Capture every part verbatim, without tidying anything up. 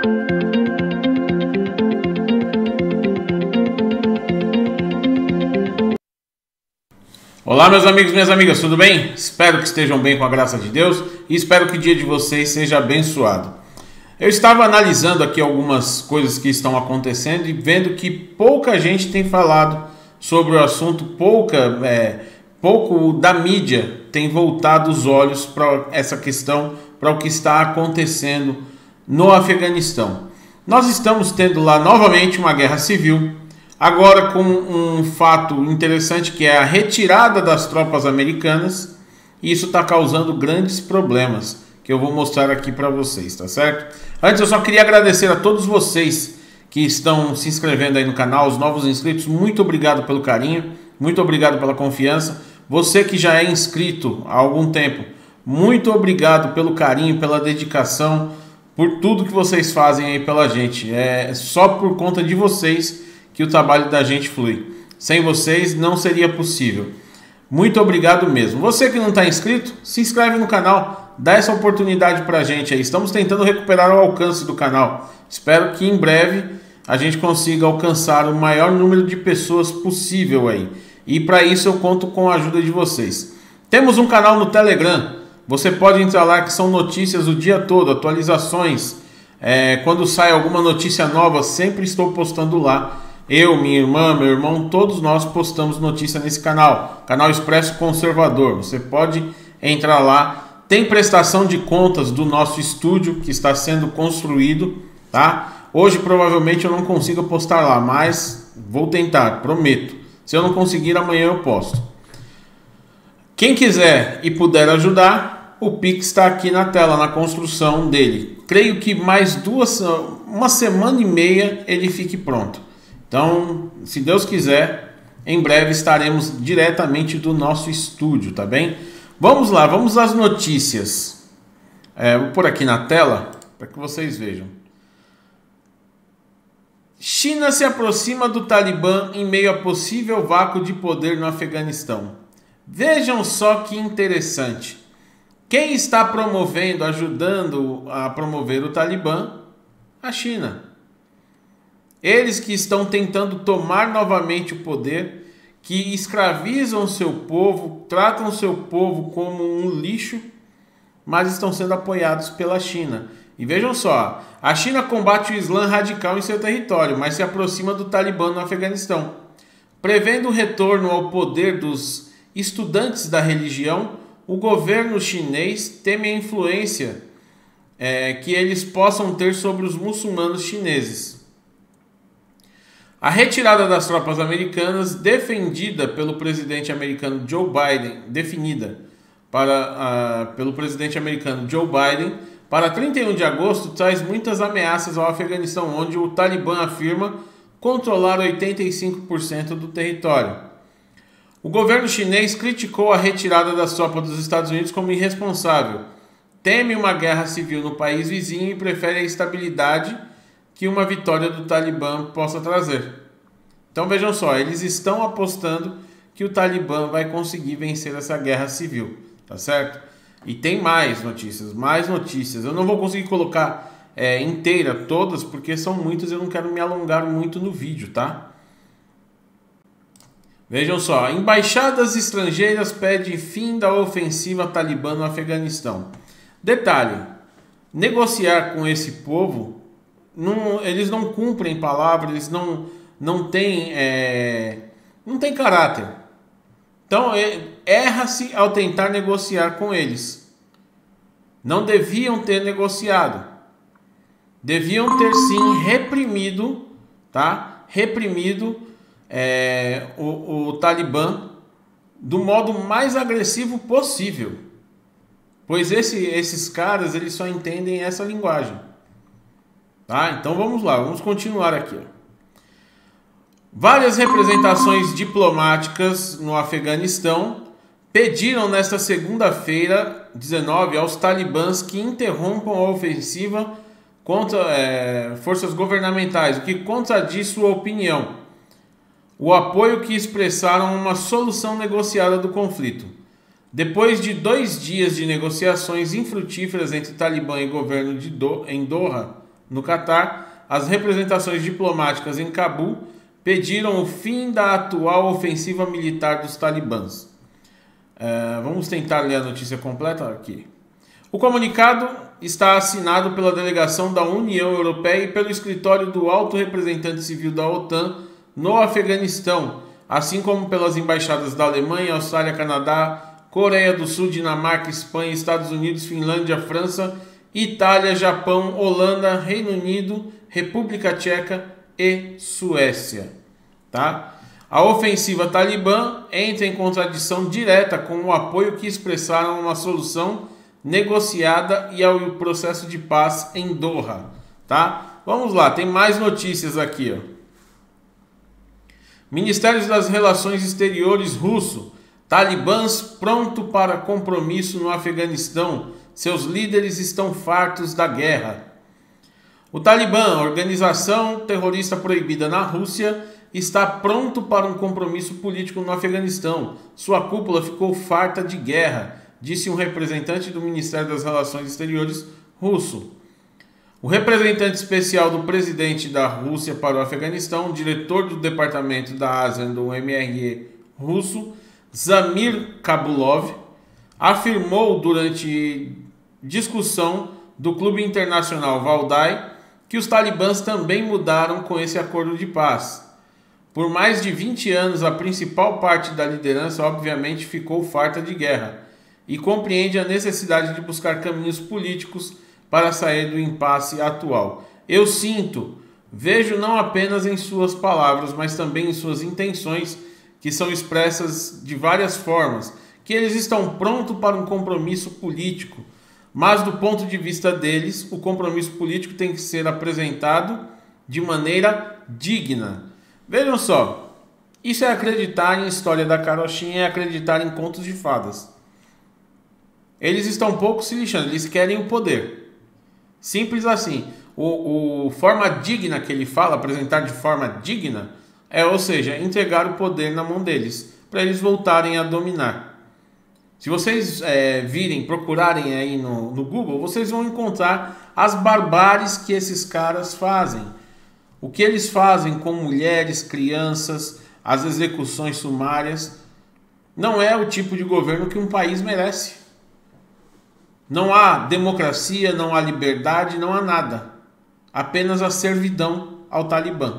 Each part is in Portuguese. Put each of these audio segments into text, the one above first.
Olá meus amigos e minhas amigas, tudo bem? Espero que estejam bem com a graça de Deus e espero que o dia de vocês seja abençoado. Eu estava analisando aqui algumas coisas que estão acontecendo e vendo que pouca gente tem falado sobre o assunto, pouca, é, pouco da mídia tem voltado os olhos para essa questão, para o que está acontecendo no Afeganistão. Nós estamos tendo lá novamente uma guerra civil, agora com um fato interessante que é a retirada das tropas americanas, e isso está causando grandes problemas, que eu vou mostrar aqui para vocês, tá certo? Antes eu só queria agradecer a todos vocês que estão se inscrevendo aí no canal, os novos inscritos, muito obrigado pelo carinho, muito obrigado pela confiança. Você que já é inscrito há algum tempo, muito obrigado pelo carinho, pela dedicação, por tudo que vocês fazem aí pela gente. É só por conta de vocês que o trabalho da gente flui. Sem vocês não seria possível. Muito obrigado mesmo. Você que não está inscrito, se inscreve no canal, dá essa oportunidade para a gente aí. Estamos tentando recuperar o alcance do canal. Espero que em breve a gente consiga alcançar o maior número de pessoas possível aí. E para isso eu conto com a ajuda de vocês. Temos um canal no Telegram. Você pode entrar lá, que são notícias o dia todo, atualizações. É, quando sai alguma notícia nova, sempre estou postando lá. Eu, minha irmã, meu irmão, todos nós postamos notícia nesse canal, canal Expresso Conservador. Você pode entrar lá. Tem prestação de contas do nosso estúdio que está sendo construído, tá? Hoje provavelmente eu não consigo postar lá, mas vou tentar, prometo. Se eu não conseguir, amanhã eu posto. Quem quiser e puder ajudar, o Pix está aqui na tela, na construção dele. Creio que mais duas, uma semana e meia ele fique pronto. Então, se Deus quiser, em breve estaremos diretamente do nosso estúdio, tá bem? Vamos lá, vamos às notícias. É, vou pôr aqui na tela para que vocês vejam. China se aproxima do Talibã em meio a possível vácuo de poder no Afeganistão. Vejam só que interessante. Quem está promovendo, ajudando a promover o Talibã? A China. Eles que estão tentando tomar novamente o poder, que escravizam o seu povo, tratam o seu povo como um lixo, mas estão sendo apoiados pela China. E vejam só, a China combate o Islã radical em seu território, mas se aproxima do Talibã no Afeganistão. Prevendo o retorno ao poder dos estudantes da religião, o governo chinês teme a influência é, que eles possam ter sobre os muçulmanos chineses. A retirada das tropas americanas, defendida pelo presidente americano Joe Biden, definida para, uh, pelo presidente americano Joe Biden, para trinta e um de agosto, traz muitas ameaças ao Afeganistão, onde o Talibã afirma controlar oitenta e cinco por cento do território. O governo chinês criticou a retirada das tropas dos Estados Unidos como irresponsável, teme uma guerra civil no país vizinho e prefere a estabilidade que uma vitória do Talibã possa trazer. Então vejam só, eles estão apostando que o Talibã vai conseguir vencer essa guerra civil, tá certo? E tem mais notícias, mais notícias. Eu não vou conseguir colocar é, inteira todas, porque são muitas e eu não quero me alongar muito no vídeo, tá? Vejam só, embaixadas estrangeiras pedem fim da ofensiva talibã no Afeganistão. Detalhe, negociar com esse povo, não, eles não cumprem palavras, eles não, não têm é, não têm caráter. Então, erra-se ao tentar negociar com eles. Não deviam ter negociado. Deviam ter, sim, reprimido, tá? Reprimido é, o, o Talibã do modo mais agressivo possível. Pois esse, esses caras, eles só entendem essa linguagem. Tá? Então, vamos lá. Vamos continuar aqui, ó. Várias representações diplomáticas no Afeganistão pediram nesta segunda-feira, dezenove, aos talibãs que interrompam a ofensiva contra é, forças governamentais, o que contradiz sua opinião. O apoio que expressaram a uma solução negociada do conflito. Depois de dois dias de negociações infrutíferas entre Talibã e governo de Do em Doha, no Catar, as representações diplomáticas em Cabul pediram o fim da atual ofensiva militar dos talibãs. É, vamos tentar ler a notícia completa aqui. O comunicado está assinado pela delegação da União Europeia e pelo escritório do Alto Representante Civil da OTAN no Afeganistão, assim como pelas embaixadas da Alemanha, Austrália, Canadá, Coreia do Sul, Dinamarca, Espanha, Estados Unidos, Finlândia, França, Itália, Japão, Holanda, Reino Unido, República Tcheca e Suécia. Tá? A ofensiva talibã entra em contradição direta com o apoio que expressaram a uma solução negociada e ao processo de paz em Doha. Tá? Vamos lá, tem mais notícias aqui. Ó. Ministério das Relações Exteriores russo. Talibãs pronto para compromisso no Afeganistão. Seus líderes estão fartos da guerra. O Talibã, organização terrorista proibida na Rússia, está pronto para um compromisso político no Afeganistão. Sua cúpula ficou farta de guerra, disse um representante do Ministério das Relações Exteriores russo. O representante especial do presidente da Rússia para o Afeganistão, diretor do Departamento da Ásia do M R E russo, Zamir Kabulov, afirmou durante discussão do Clube Internacional Valdai que os talibãs também mudaram com esse acordo de paz. Por mais de vinte anos, a principal parte da liderança obviamente ficou farta de guerra e compreende a necessidade de buscar caminhos políticos para sair do impasse atual. Eu sinto, vejo não apenas em suas palavras, mas também em suas intenções, que são expressas de várias formas, que eles estão prontos para um compromisso político, mas do ponto de vista deles, o compromisso político tem que ser apresentado de maneira digna. Vejam só, isso é acreditar em história da carochinha, é acreditar em contos de fadas. Eles estão um pouco se lixando, eles querem o poder. Simples assim. O, o forma digna que ele fala, apresentar de forma digna, é, ou seja, entregar o poder na mão deles, para eles voltarem a dominar. Se vocês é, virem, procurarem aí no, no Google, vocês vão encontrar as barbáries que esses caras fazem. O que eles fazem com mulheres, crianças, as execuções sumárias, não é o tipo de governo que um país merece. Não há democracia, não há liberdade, não há nada. Apenas a servidão ao Talibã.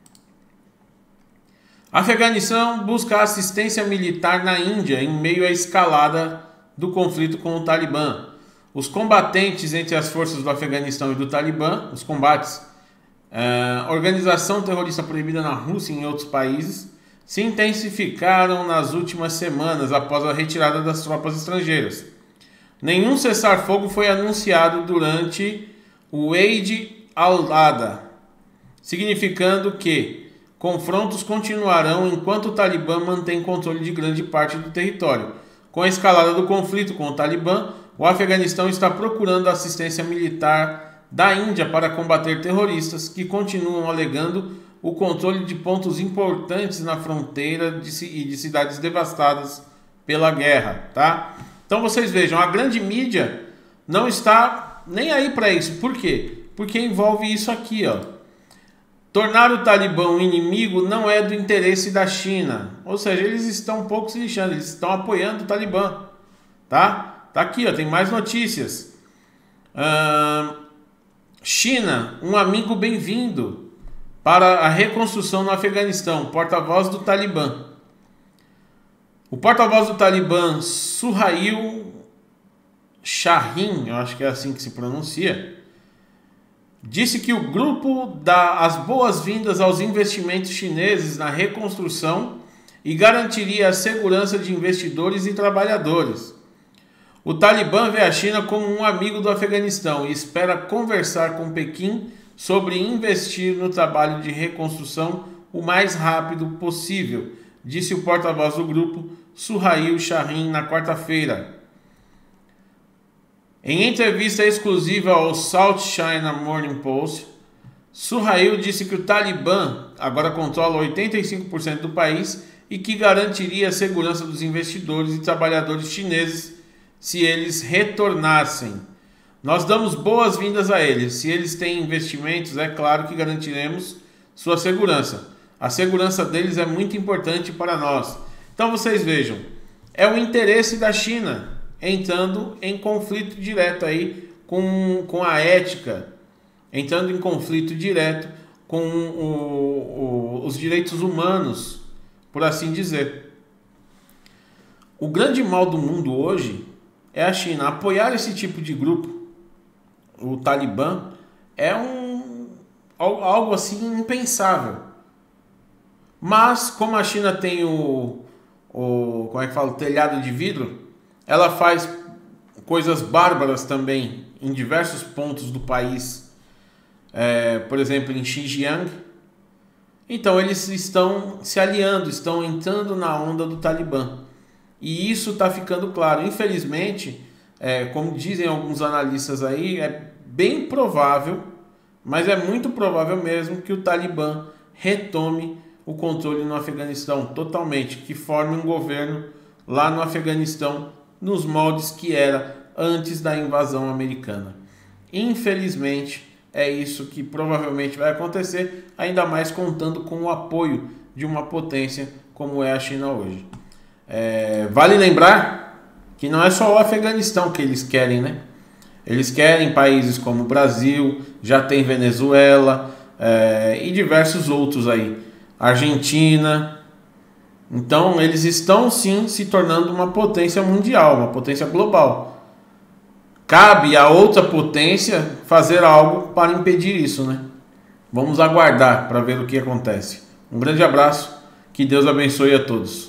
Afeganistão busca assistência militar na Índia em meio à escalada do conflito com o Talibã. Os combatentes entre as forças do Afeganistão e do Talibã, os combates, a organização terrorista proibida na Rússia e em outros países, se intensificaram nas últimas semanas após a retirada das tropas estrangeiras. Nenhum cessar-fogo foi anunciado durante o Eid al-Adha, significando que confrontos continuarão enquanto o Talibã mantém controle de grande parte do território. Com a escalada do conflito com o Talibã, o Afeganistão está procurando assistência militar da Índia para combater terroristas que continuam alegando o controle de pontos importantes na fronteira de, e de cidades devastadas pela guerra, tá? Então vocês vejam, a grande mídia não está nem aí para isso. Por quê? Porque envolve isso aqui, ó. Tornar o Talibã um inimigo não é do interesse da China. Ou seja, eles estão um pouco se lixando, eles estão apoiando o Talibã, tá? Tá aqui, ó, tem mais notícias. Uh, China, um amigo bem-vindo para a reconstrução no Afeganistão, porta-voz do Talibã. O porta-voz do Talibã, Suhail Shaheen, eu acho que é assim que se pronuncia, disse que o grupo dá as boas-vindas aos investimentos chineses na reconstrução e garantiria a segurança de investidores e trabalhadores. O Talibã vê a China como um amigo do Afeganistão e espera conversar com Pequim sobre investir no trabalho de reconstrução o mais rápido possível, disse o porta-voz do grupo, Suhail Shaheen, na quarta-feira. Em entrevista exclusiva ao South China Morning Post, Suhail disse que o Talibã agora controla oitenta e cinco por cento do país e que garantiria a segurança dos investidores e trabalhadores chineses se eles retornassem. Nós damos boas-vindas a eles. Se eles têm investimentos, é claro que garantiremos sua segurança. A segurança deles é muito importante para nós. Então vocês vejam, é o interesse da China entrando em conflito direto aí com, com a ética, entrando em conflito direto com o, o, os direitos humanos, por assim dizer. O grande mal do mundo hoje é a China. Apoiar esse tipo de grupo, o Talibã, é um, algo assim impensável. Mas como a China tem o, o, como é que fala, o telhado de vidro, ela faz coisas bárbaras também em diversos pontos do país. É, por exemplo, em Xinjiang. Então eles estão se aliando, estão entrando na onda do Talibã. E isso está ficando claro. Infelizmente, é, como dizem alguns analistas aí, é bem provável, mas é muito provável mesmo, que o Talibã retome o controle no Afeganistão totalmente, que forme um governo lá no Afeganistão nos moldes que era antes da invasão americana. Infelizmente, é isso que provavelmente vai acontecer, ainda mais contando com o apoio de uma potência como é a China hoje. É, vale lembrar que não é só o Afeganistão que eles querem, né? Eles querem países como o Brasil, já tem Venezuela, é, e diversos outros aí, Argentina. Então eles estão sim se tornando uma potência mundial, uma potência global. Cabe a outra potência fazer algo para impedir isso, né? Vamos aguardar para ver o que acontece. Um grande abraço, que Deus abençoe a todos.